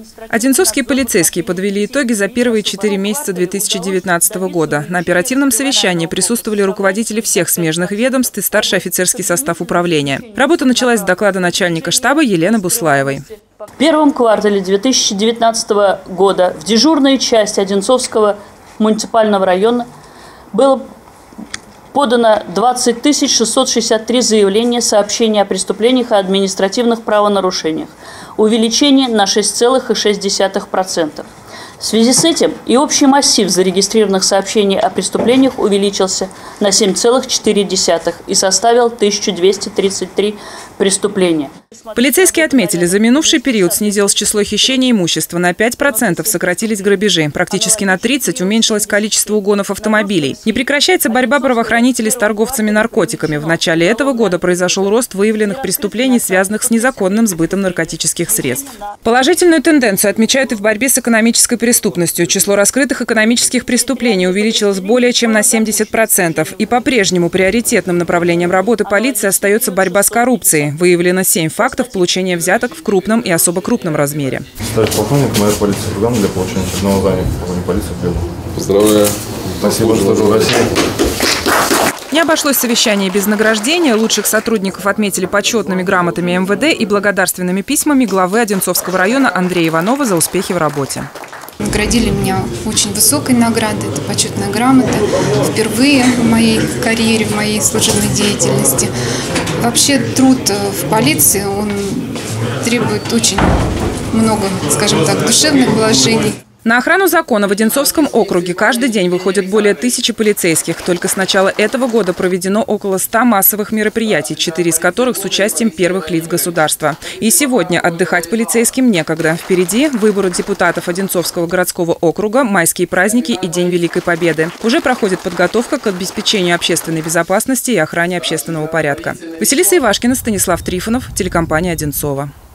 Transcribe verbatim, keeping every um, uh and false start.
Одинцовские полицейские подвели итоги за первые четыре месяца две тысячи девятнадцатого года. На оперативном совещании присутствовали руководители всех смежных ведомств и старший офицерский состав управления. Работа началась с доклада начальника штаба Елены Буслаевой. В первом квартале две тысячи девятнадцатого года в дежурной части Одинцовского муниципального района было подано двадцать тысяч шестьсот шестьдесят три заявления, сообщения о преступлениях и административных правонарушениях. Увеличение на шесть целых шесть десятых процента. В связи с этим и общий массив зарегистрированных сообщений о преступлениях увеличился на семь целых четыре десятых и составил тысячу двести тридцать три преступления. Полицейские отметили, за минувший период снизилось число хищений имущества, на пять процентов сократились грабежи, практически на тридцать процентов уменьшилось количество угонов автомобилей. Не прекращается борьба правоохранителей с торговцами наркотиками. В начале этого года произошел рост выявленных преступлений, связанных с незаконным сбытом наркотических средств. Положительную тенденцию отмечают и в борьбе с экономической преступностью. Число раскрытых экономических преступлений увеличилось более чем на семьдесят процентов. И по-прежнему приоритетным направлением работы полиции остается борьба с коррупцией. Выявлено семь фактов получения взяток в крупном и особо крупном размере. Старший полковник, майор полиции Фурган для получения очередного звания полковник полиции прибыл. Поздравляю. Спасибо, что служил России. Не обошлось совещание без награждения. Лучших сотрудников отметили почетными грамотами эм вэ дэ и благодарственными письмами главы Одинцовского района Андрея Иванова за успехи в работе. Наградили меня очень высокой наградой, это почетная грамота. Впервые в моей карьере, в моей служебной деятельности. Вообще труд в полиции, он требует очень много, скажем так, душевных вложений. На охрану закона в Одинцовском округе каждый день выходят более тысячи полицейских. Только с начала этого года проведено около ста массовых мероприятий, четыре из которых с участием первых лиц государства. И сегодня отдыхать полицейским некогда. Впереди выборы депутатов Одинцовского городского округа, майские праздники и День Великой Победы. Уже проходит подготовка к обеспечению общественной безопасности и охране общественного порядка. Василиса Ивашкина, Станислав Трифонов, телекомпания «Одинцово».